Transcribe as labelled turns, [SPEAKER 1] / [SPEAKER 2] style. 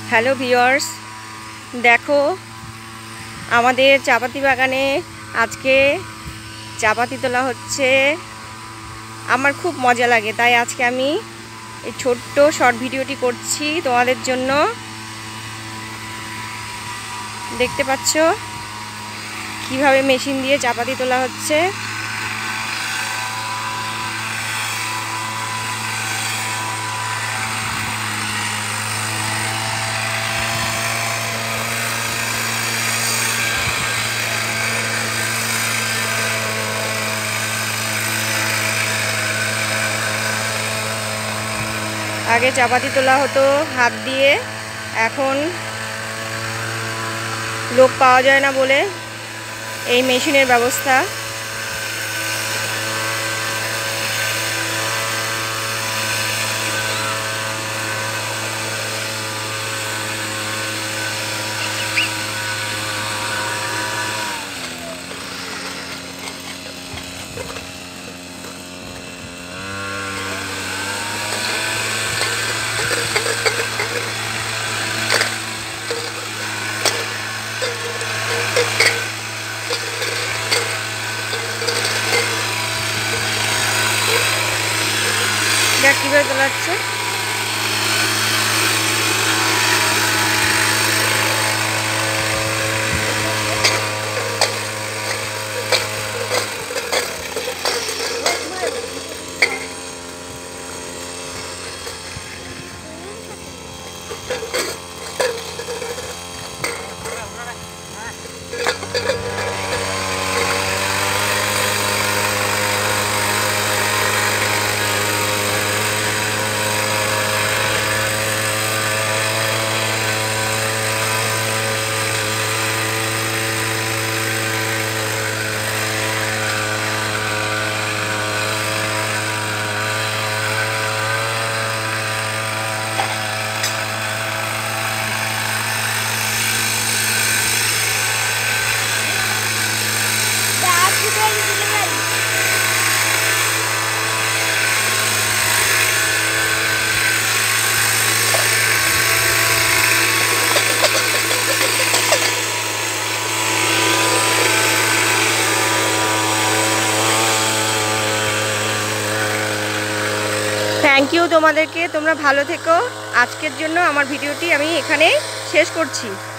[SPEAKER 1] Hello viewers, দেখো আমাদের চাপাতি বাগানে আজকে চাপাতি তোলা হচ্ছে। আমার খুব মজা লাগে, তাই আজকে আমি এই ছোট্ট শর্ট ভিডিওটি করছি তোমাদের জন্য। দেখতে পাচ্ছ কিভাবে মেশিন দিয়ে চাপাতি তোলা হচ্ছে। আগে চাপাতি তোলা হতো হাত দিয়ে, এখন লোক পাওয়া যায় না বলে এই মেশিনের ব্যবস্থা। দেখ কীভাবে তোলা হচ্ছে। থ্যাংক ইউ তোমাদেরকে, তোমরা ভালো থেকো। আজকের জন্য আমার ভিডিওটি আমি এখানেই শেষ করছি।